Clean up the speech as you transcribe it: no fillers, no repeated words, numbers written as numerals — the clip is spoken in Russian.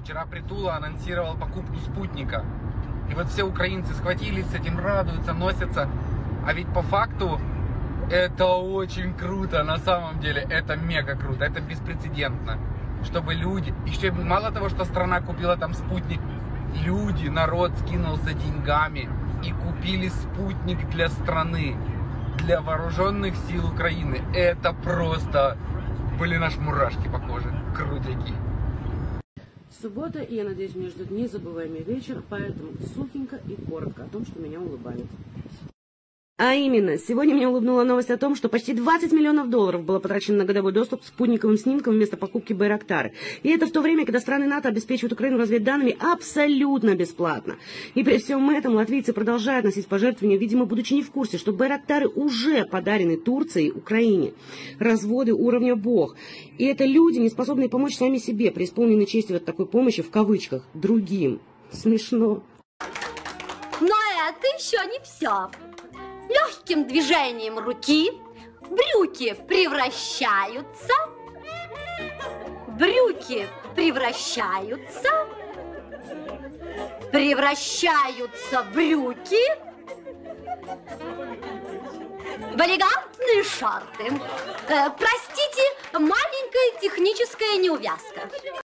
Вчера Притула анонсировал покупку спутника. И вот все украинцы схватились с этим, радуются, носятся. А ведь по факту это очень круто, на самом деле. Это мега круто, это беспрецедентно. Чтобы люди, еще мало того, что страна купила там спутник, люди, народ скинулся деньгами и купили спутник для страны, для вооруженных сил Украины. Это просто, блин, аж мурашки похожи, крутяки. Суббота, и я надеюсь, меня ждет незабываемый вечер, поэтому сухенько и коротко о том, что меня улыбает. А именно, сегодня меня улыбнула новость о том, что почти 20 миллионов долларов было потрачено на годовой доступ к спутниковым снимкам вместо покупки Байрактары. И это в то время, когда страны НАТО обеспечивают Украину разведданными абсолютно бесплатно. И при всем этом латвийцы продолжают носить пожертвования, видимо, будучи не в курсе, что Байрактары уже подарены Турции Украине. Разводы уровня бог. И это люди, не способные помочь сами себе, преисполненной честью от такой помощи, в кавычках, другим. Смешно. Но это еще не все. Легким движением руки брюки превращаются брюки в элегантные шорты. Простите, маленькая техническая неувязка.